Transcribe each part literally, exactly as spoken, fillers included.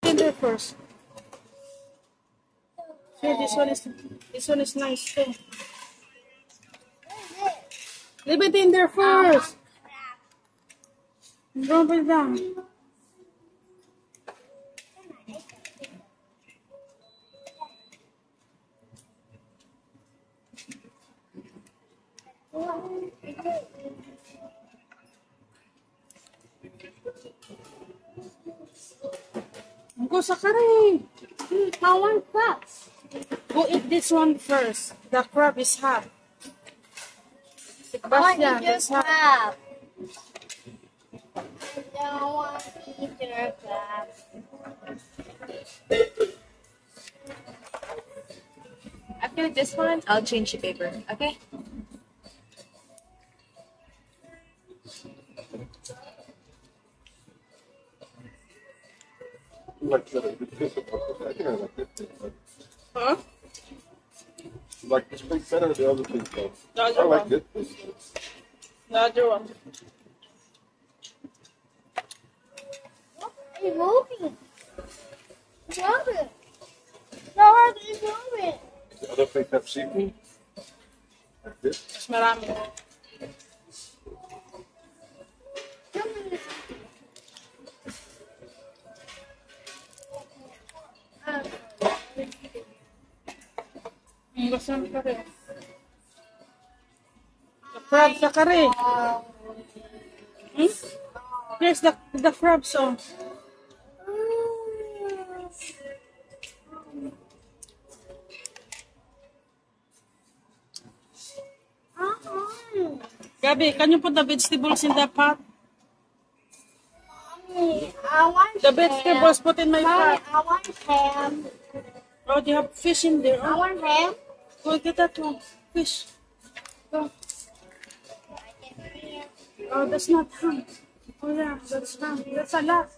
in there first. See, this one is this one is nice too. Leave it in there first. Drop it down. Go sa curry. I want crabs. Go eat this one first. The crab is hot. I want to Sebastian, eat your it's hot. crab. I don't want to eat your crab. After this one, I'll change the paper, okay? Like the piece of I think I like this piece. Huh? Like this piece better than the other piece though. The I other like one. this piece. The other one. It's moving. It's moving. No, it's moving. The other piece have seafood. Like this. Mas marami. Mm, gusto ng curry. The crab sa curry. Hmm? Here's the, the crab song. Gabi, can you put the vegetables in the pot? Mommy, I want The vegetables put in my Mommy, pot. I want ham. Oh, do you have fish in there? I Oh, want ham. go get that one. Fish. Go. Oh, that's not ham. Oh yeah, that's ham. That's a lot.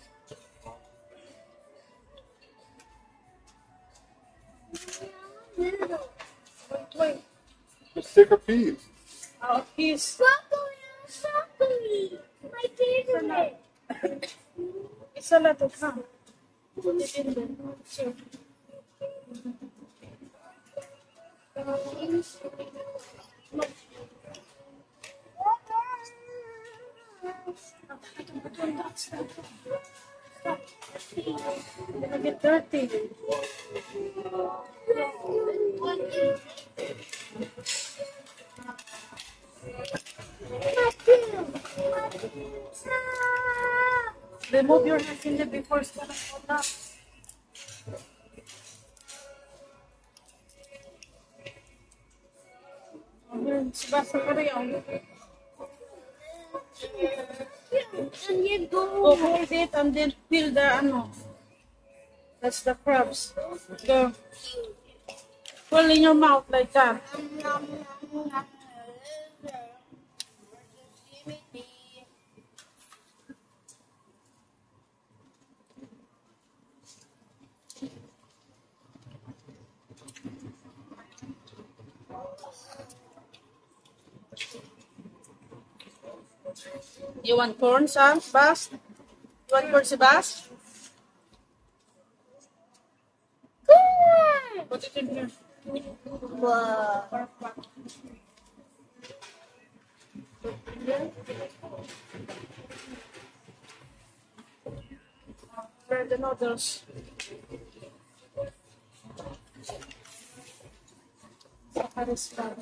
Wait, wait. Just take a piece. Oh, fish. Broccoli, broccoli. My favorite. It's a lot of ham. Put it in there. Sure. Gonna get dirty. Remove your hands in there before it's gonna fall down. Here, Sebastian, put it on. And you go. Go hold it and then peel the ano. That's the crabs. Go. Pull in your mouth like that. You want corn, Sam? Bas? You want corn, Sebas? Corn. Put it in here. Wow. Where are the noodles? Sakaris pa.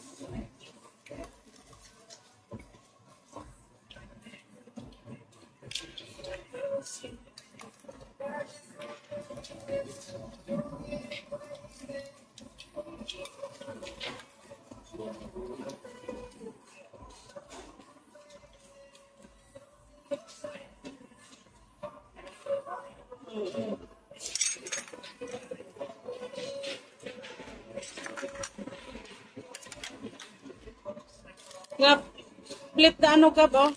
Gab, flip the ano, Gab, oh.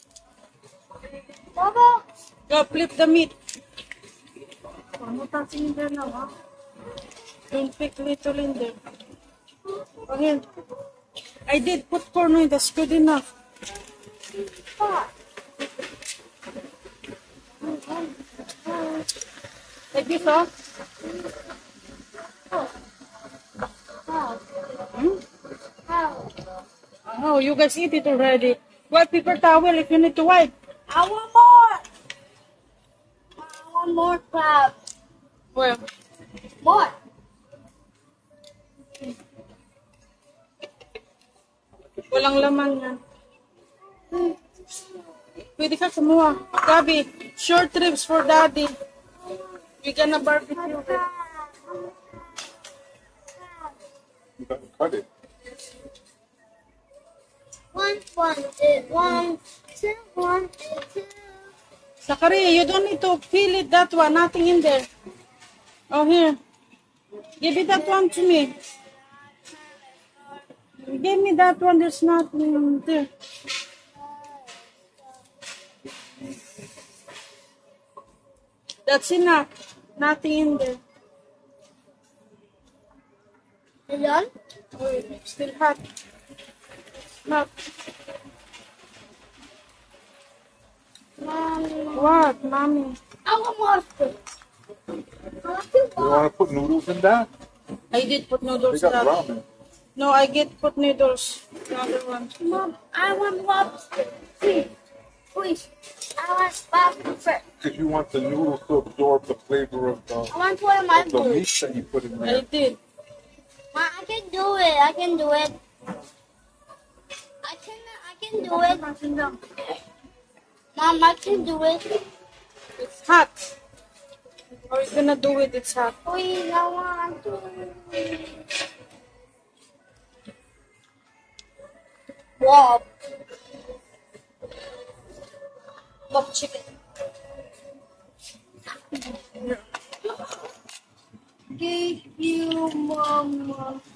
Baba. Gab, flip the meat. Ano touching in there now, ha? Don't pick little in there. Oh, here. I did put corn in, that's good enough. Like this, oh? How? Hmm? How? Oh, you guys eat it already. Wipe paper towel if you need to wipe. I want more. I want more crab. Well, More. walang laman yan. Pwede ka kumuha. Gabi, short ribs for daddy. We gonna barbecue it. You gotta cut it. One, one, two, one, two, one, two. Zachary, you don't need to peel it that one. Nothing in there. Oh, here. Give it that one to me. Give me that one. There's nothing there. That's enough. Nothing in there. You done? Oh, still hot. Hot. Mommy. What, mommy? I want more food. I want to You go. want to put noodles in that? I did put They noodles got that. ramen. No, I get put noodles. The other one. Mom, I want lobster. Please. Please. I want lobster. Because you want the noodles to absorb the flavor of the, I want one of my of the food. meat that you put in I there. did. Mom, I can do it. I can do it. I can. I can do it. Mom, I can do it. It's hot. Or you gonna do it? It's hot. Please, I want to. Wow. Bob chicken. Thank you, Mama.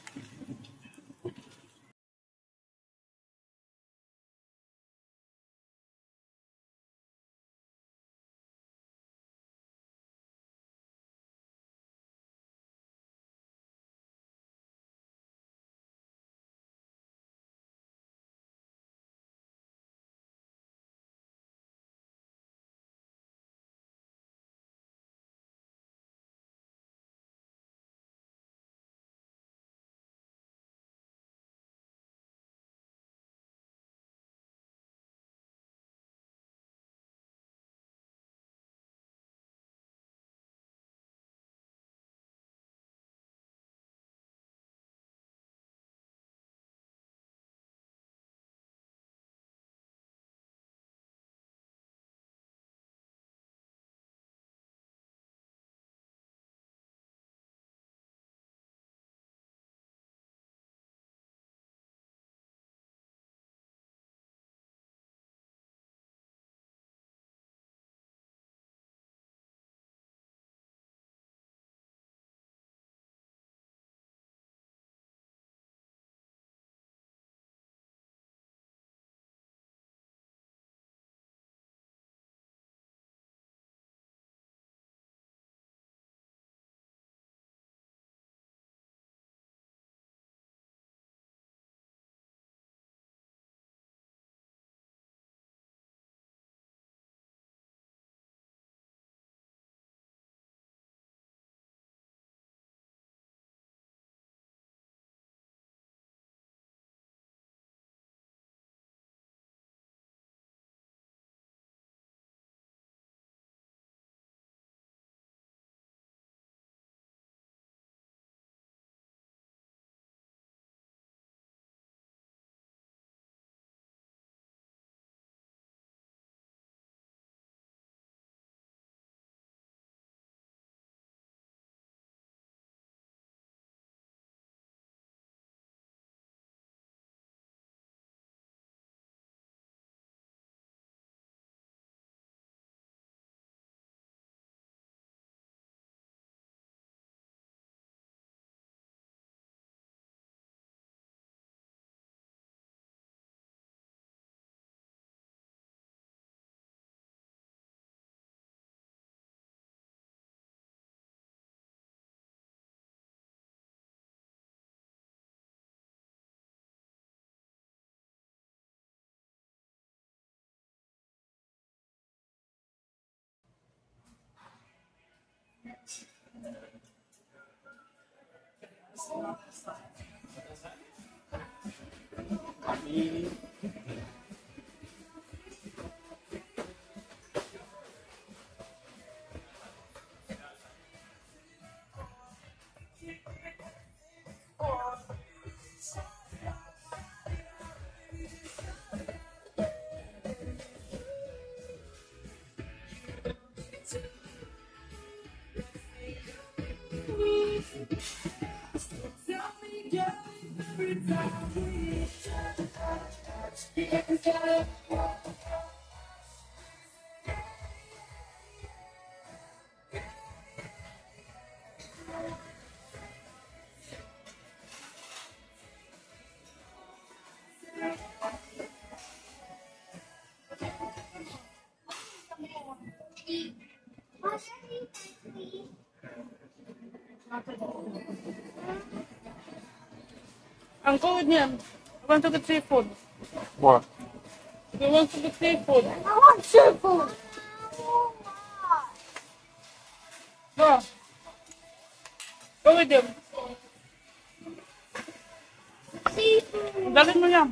Uncle William, I want to get seafood. What? We want to get seafood. I want seafood. Go. Go with them. Seafood. Dali mo yan.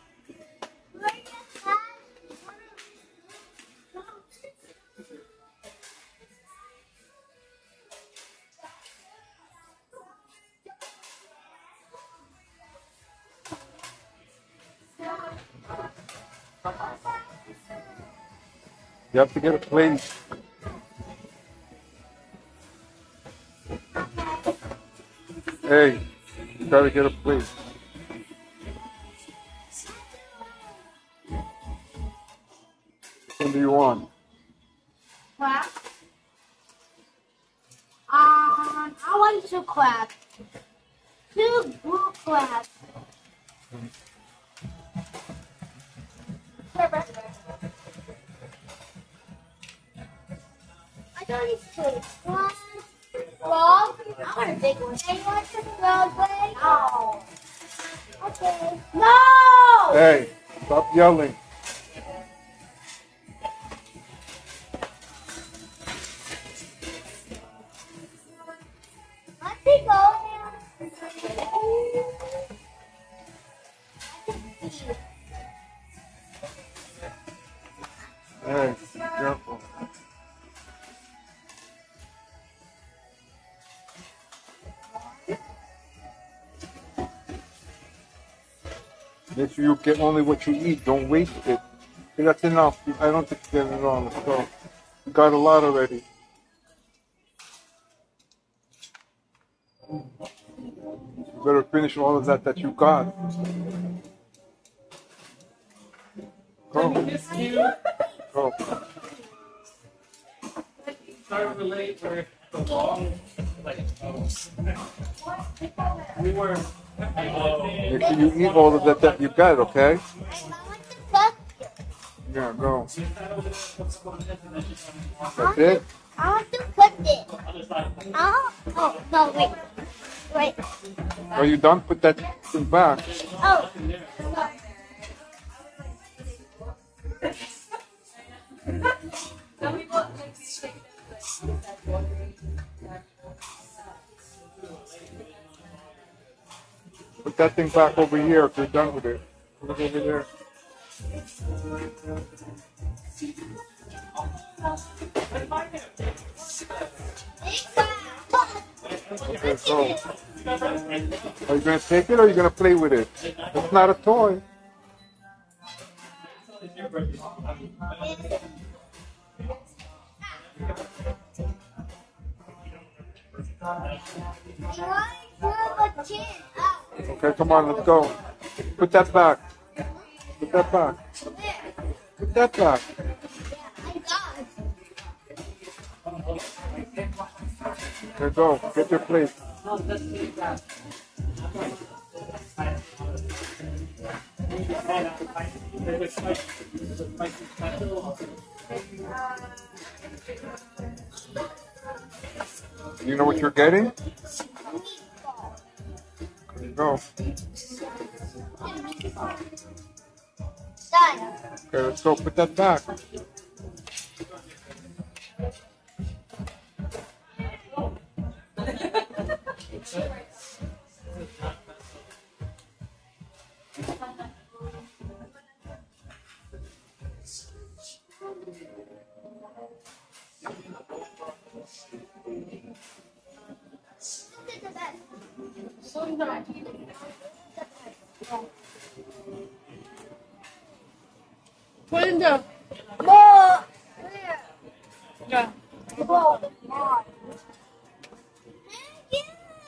You have to get a plate. Hey, you gotta get a plate. What do you want? Crab. Um, I want two crab. Two blue crab. I don't need two. One, frog. I want a big one. And you want the frog way? No. Okay. No! Hey, stop yelling. Let me go now. Hey, careful. Make sure you get only what you eat. Don't waste it. Okay, that's enough. I don't think you get it all. Let's go. You got a lot already. You better finish all of that that you got. Go. Go. Sorry we're late for the long, like, oh. We were. Make sure you eat all of that that you got, okay? Yeah, go. That's it? I want to cook it. Oh, oh, no, wait. Wait. Are you done? Put that thing back. Oh. Put that thing back over here if you're done with it. Put it over there. Okay, so are you gonna take it or are you gonna play with it? It's not a toy. Okay, come on, let's go. Put that back. Put that back. Put that back. Okay, go. Get your plate. You know what you're getting? There you go. Done. Okay, let's go. Put that back. This is the best. So in the put in the More. Where? yeah. Whoa. More. Yay!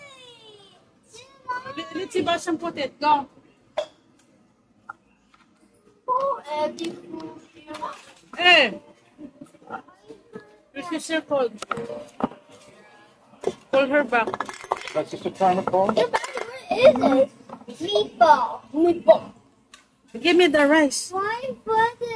Let- Let's see Bashan put it. Go. Oh, every food you want. Hey. This is your code. Pull her back. That's just a timer call. What is it? Meatball. Meatball. Give me the rice. Why was it?